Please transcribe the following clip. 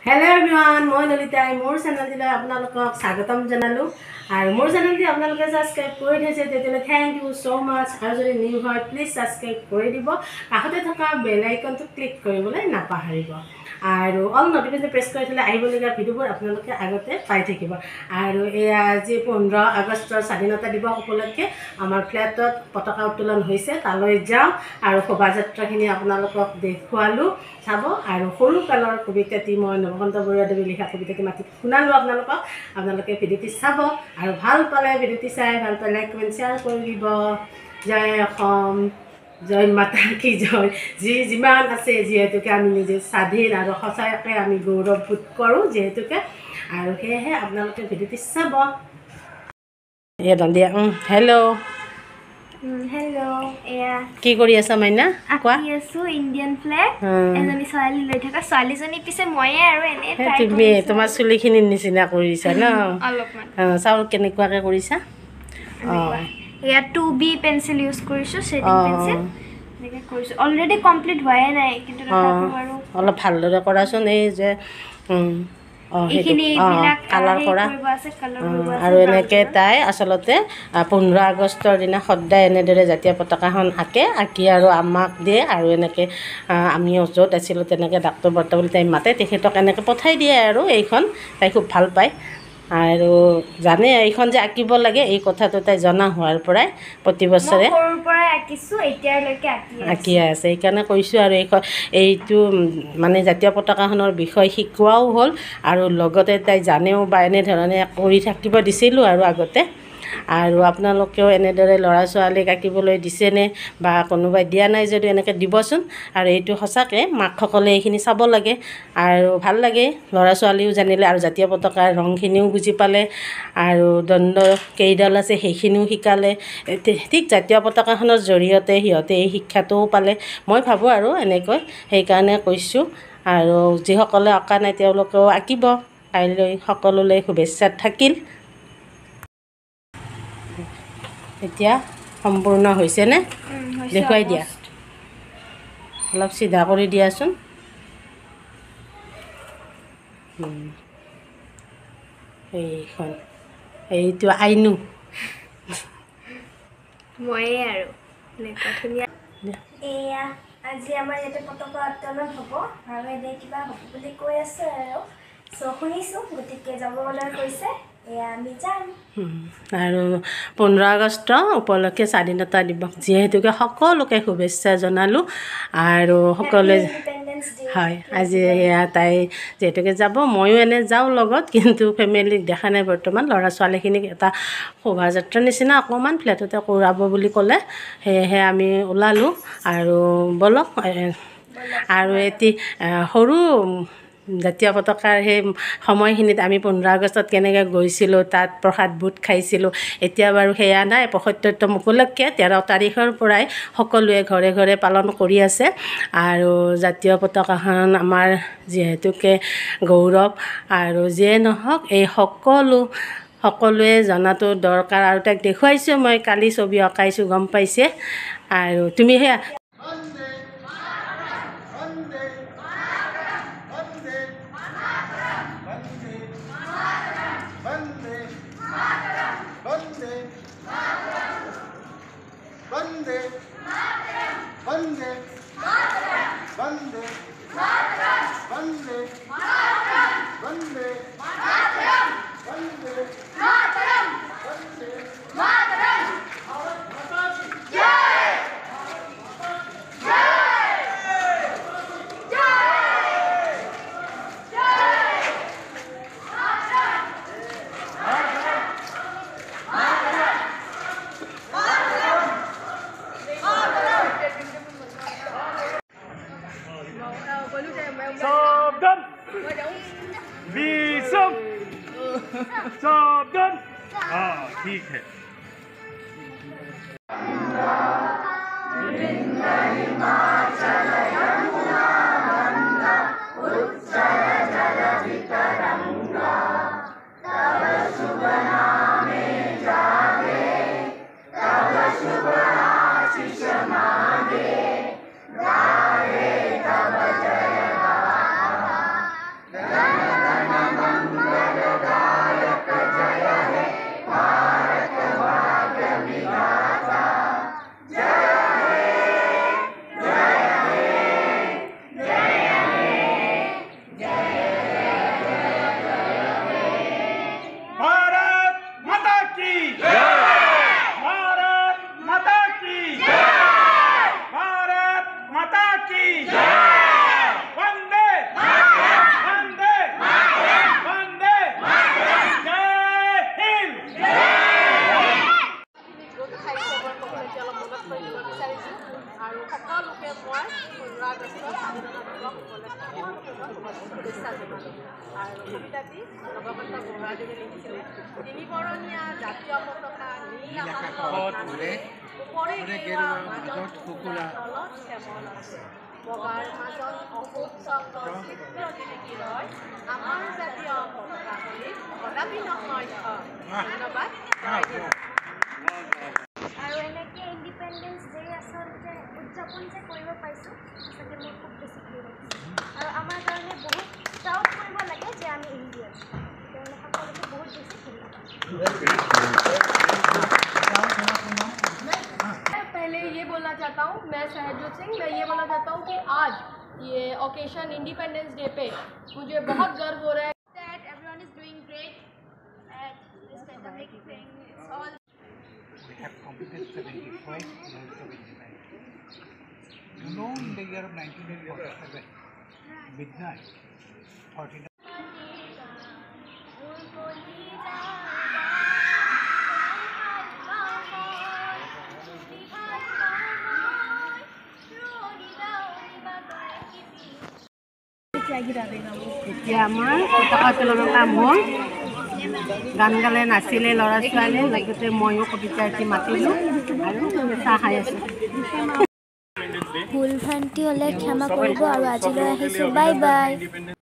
Hello everyone, মই নলিতাই মোৰ চেনেললৈ আপোনালোকক স্বাগতম জনালো আৰু মোৰ চেনেলটি আপোনালোকে সাবস্ক্ৰাইব কৰি থৈছে তেতিয়ালে থ্যাংক ইউ সো মাচ আৰু যদি নিউ হয় প্লিজ সাবস্ক্ৰাইব কৰি দিব কাষতে থকা বেল আইকনটো ক্লিক কৰিবলৈ নাপাহৰিব আৰু অল নটিফিকেশ্যন প্ৰেছ কৰি থলে আহিবলগীয়া ভিডিঅ'বোৰ আপোনালোকে আগতে পাই থাকিব আৰু এয়া আজি 15 আগষ্টৰ স্বাধীনতা দিৱস উপলক্ষে আমাৰ ফ্ল্যাটত পতাকা উত্তোলন হৈছে তালৈ যাওঁ আৰু শোভাযাত্ৰাখিনি আপোনালোকক দেখুৱালো চাব আৰু সৰু কালৰ কবিতাটি মই নৱকান্ত বৰুৱাদেৱে লিখা কবিতাটি মাতি শুনালো আপোনালোকে ভিডিঅ'টি চাব আৰু ভাল পালে ভিডিঅ'টি চাই ভাল পালে লাইক কমেন্ট শ্বেয়াৰ কৰি দিব জয় অসম জয় মাতা কি জয় যিমান আছে যেহেতুকে আমি নিজে স্বাধীন আৰু সঁচাকে আমি গৌৰৱবোধ কৰোঁ যেহেতুকে আৰু সেয়েহে আপোনালোকে ভিডিঅ'টি চাব এয়া দিয়া হেল্ল' Hello, yeah. কি কৰি আছা মাইনা কোৱা আকি আছো ইন্ডিয়ান ফ্ল্যাগ এজনী ছোৱালী লৈ থকা ছোৱালীজনী পিছে ময়ে আৰু এনে ট্ৰাই তুমি তোমাৰ চুলিখিনি নিচিনা কৰিছা ন অলপমান চাও কেনেকুৱাকে কৰিছা এয়া 2B পেন্সিল ইউজ কৰিছো শেডিং পেন্সিল এনেকৈ কৰিছো অলৰেডি কমপ্লিট হোৱাই নাই কিন্তু তথাপিও আৰু অলপ ভালদৰে কৰাচোন এই যে কালাৰ কৰা আৰু এনেকৈ তাই আচলতে 15 আগষ্টৰ দিনা সদায় এনেদৰে জাতীয় পতাকাখন আঁকি আৰু আমাক দিয়ে আৰু এনেকৈ আমি য'ত আছিলোঁ তেনেকৈ ডাক্তৰ বৰ্তা বুলি তাই মাতে তেখেতক এনেকৈ পঠাই দিয়ে আৰু এইখন তাই খুব ভাল পায় আৰু জানে এইখন যে আঁকিব লাগে এই কথাটো তাই জনা হোৱাৰ পৰাই প্ৰতি বছৰে সৰুৰ পৰাই আঁকিছোঁ এতিয়ালৈকে আঁকি আছে সেইকাৰণে কৈছোঁ আৰু এইটো মানে জাতীয় পতাকাখনৰ বিষয় শিকোৱাও হ'ল আৰু লগতে তাই জানেও বা এনেধৰণে কৰি থাকিব দিছিলোঁ আৰু আগতে আৰু আপোনালোকেও এনেদৰে ল'ৰা ছোৱালীক আঁকিবলৈ দিছেনে বা কোনোবাই দিয়া নাই যদি এনেকৈ দিবচোন আৰু এইটো সঁচাকৈ মাকসকলে এইখিনি চাব লাগে আৰু ভাল লাগে ল'ৰা ছোৱালীও জানিলে আৰু জাতীয় পতাকাৰ ৰংখিনিও বুজি পালে আৰু দণ্ড কেইডাল আছে সেইখিনিও শিকালে ঠিক জাতীয় পতাকাখনৰ জৰিয়তে সিহঁতে এই শিক্ষাটোও পালে মই ভাবোঁ আৰু এনেকৈ সেইকাৰণে কৈছোঁ আৰু যিসকলে অঁকা নাই তেওঁলোকেও আঁকিব কাইলৈ সকলোলৈ শুভেচ্ছা থাকিল এতিয়া সম্পূৰ্ণ হৈছেনে দেখুৱাই দিয়া অলপ চিধা কৰি দিয়াচোন এইখন এইটো আইনু ময়ে আৰু ধুনীয়া এয়া আজি আমাৰ ইয়াতে পতাকা উত্তোলন হ'ব আৰু এনে কিবা হ'ব বুলি কৈ আছে আৰু শুনিছোঁ গতিকে যাব অৰ্ডাৰ কৰিছে এয়া আমি যাম আৰু 15 আগষ্ট উপলক্ষে স্বাধীনতা দিৱস যিহেতুকে সকলোকে শুভেচ্ছা জনালোঁ আৰু সকলোৱে হয় আজি এয়া তাই যিহেতুকে যাব ময়ো এনে যাওঁ লগত কিন্তু ফেমিলিক দেখা নাই বৰ্তমান ল'ৰা ছোৱালীখিনিক এটা শোভাযাত্ৰাৰ নিচিনা অকণমান ফ্লেটতে কৰাব বুলি ক'লে সেয়েহে আমি ওলালোঁ আৰু বলক আৰু এটি সৰু জাতীয় পতাকাৰ সেই সময়খিনিত আমি 15 আগষ্টত কেনেকৈ গৈছিলোঁ তাত প্ৰসাদ বুট খাইছিলোঁ এতিয়া বাৰু সেয়া নাই ৭৫তম উপলক্ষে 13 তাৰিখৰ পৰাই সকলোৱে ঘৰে ঘৰে পালন কৰি আছে আৰু জাতীয় পতাকাখন আমাৰ যিহেতুকে গৌৰৱ আৰু যিয়ে নহওক এই সকলোৱে জনাটো দৰকাৰ আৰু তাক দেখুৱাইছোঁ মই কালি ছবি অঁকাইছোঁ গম পাইছে আৰু তুমি সেয়া सावधान विषम सावधान हाँ ठीक है Jai শুভেচ্ছা জনালোঁ আৰু কবিতাটি নৱকান্ত বৰুৱাদেৱে লিখিছিলে তিনিবৰণীয়া জাতীয় পতাকা নীল আকাশত উৰে ওপৰে গেৰুৱা মাজত শুকুলা তলত শ্যামল আছে বগাৰ মাজত অশোক চক্ৰ চিত্ৰ জিলিকি ৰয় আমাৰ জাতীয় পতাকা বুলি কদাপি নহয় ধন্যবাদ আৰু এনেকৈ ইণ্ডিপেণ্ডেঞ্চ ডে আচলতে উদযাপন যে কৰিব পাইছোঁ সঁচাকৈ মোৰ খুব বেছি ভাল লাগিছে আৰু আমাৰ কাৰণে বহুত প্ৰাউড কৰিব লাগে যে আমি ইণ্ডিয়ান তেওঁলোক সকলোকে বহুত বেছি मैं पहले ये बोलना चाहता हूँ मैं सहजोत सिंह मैं ये बोलना चाहता हूँ कि आज ये ओकेशन इंडिपेंडेंस डे पे मुझे बहुत गर्व हो रहा है that everyone is doing great at this pandemic thing. It's all We have completed 75 years of independence. You know, in the year of 1947, midnight, 49. এতিয়া আমাৰ পতাকা উত্তোলনৰ কাম হ'ল গান গালে নাচিলে ল'ৰা ছোৱালীয়ে লগতে ময়ো কবিতা এটি মাতিলোঁ আৰু চাহ খাই আছোঁ ভুল ভ্ৰান্তি হ'লে ক্ষমা কৰিব আৰু আজিলৈ আহিছোঁ বাই বাই